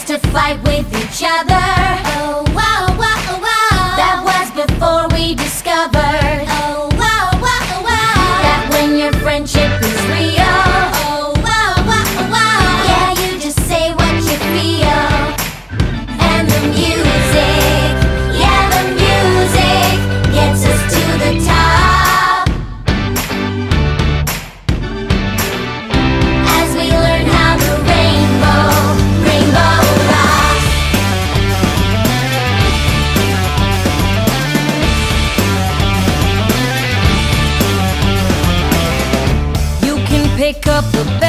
to fight with each other. Oh, wow, wow, wow. That was before we discovered. Oh, wow, wow, wow. That when your friendship is real. Oh, wow, wow, wow. Yeah, you just say what you feel. And the music, yeah, the music gets us to the top. As we learn how the rainbow rocks. You can pick up the